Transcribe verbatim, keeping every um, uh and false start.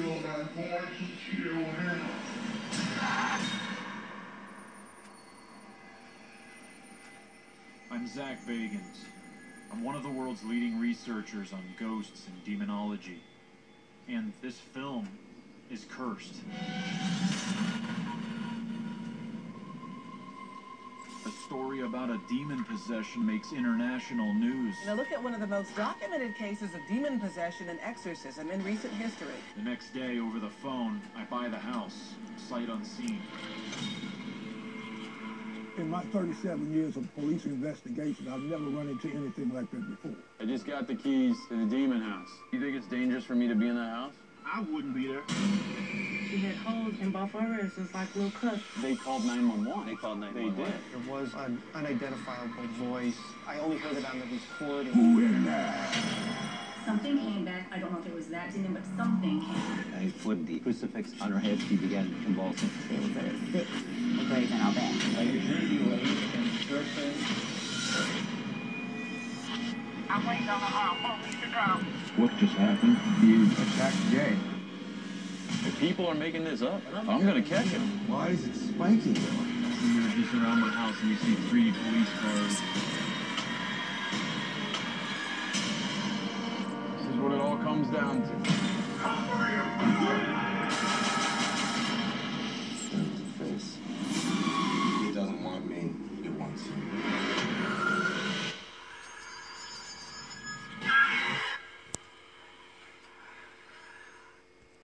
I'm Zach Bagans. I'm one of the world's leading researchers on ghosts and demonology. And this film is cursed. A story about a demon possession makes international news. Now look at one of the most documented cases of demon possession and exorcism in recent history. The next day, over the phone, I buy the house, sight unseen. In my thirty-seven years of police investigation, I've never run into anything like that before. I just got the keys to the demon house. You think it's dangerous for me to be in that house? I wouldn't be there. She had holes in both her wrists, just like little cuts. They called nine one one. They called nine one one. They did. There was an unidentifiable voice. I only heard it on the recording. Who in there? Something came back. I don't know if it was that demon, but something came. I flipped the crucifix on her head. She began convulsing. It was a six engraved in our back. I can hear you, lady, and surfing. I'm waiting on the arm. Police to go. What just happened? You attacked Jay. If people are making this up, I'm gonna catch him. Why is it spiking? You're just around my house and you see three police cars. This is what it all comes down to.